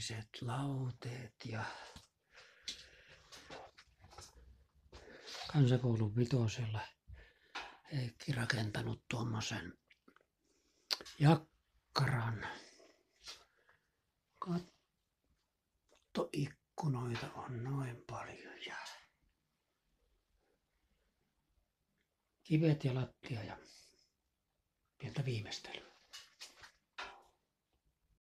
metalliset lauteet ja kansakoulun vitosella Heikki rakentanut tuommoisen jakkaran. Kattoikkunoita on noin paljon ja kivet ja lattia ja pientä viimeistelyä.